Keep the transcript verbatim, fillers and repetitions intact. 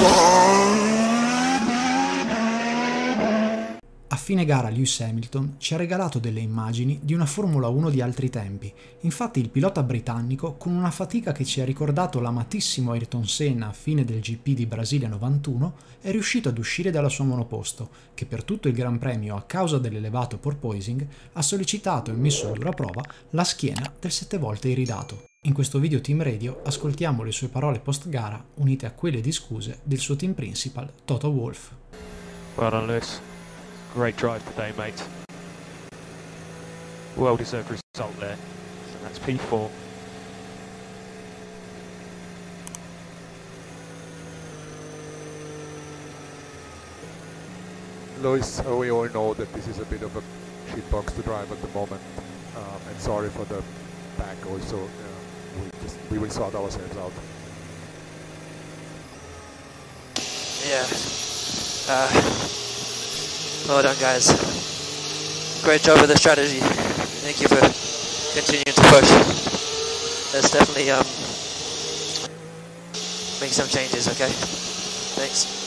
A fine gara Lewis Hamilton ci ha regalato delle immagini di una Formula uno di altri tempi. Infatti il pilota britannico, con una fatica che ci ha ricordato l'amatissimo Ayrton Senna a fine del G P di Brasilia novantuno, è riuscito ad uscire dalla sua monoposto, che per tutto il Gran Premio, a causa dell'elevato porpoising, ha sollecitato e messo a dura prova la schiena del sette volte iridato. In questo video Team Radio ascoltiamo le sue parole post gara unite a quelle di scuse del suo team principal Toto Wolff. Well done, Lewis. Great drive today, mate. Well deserved result there. So that's P four. Lewis, uh, we all know that this is a bit of a shit box to drive at the moment, um, and sorry for the back also. Uh, we just we will sort ourselves out. Yeah. Uh, well done, guys. Great job with the strategy. Thank you for continuing to push. Let's definitely um make some changes, okay? Thanks.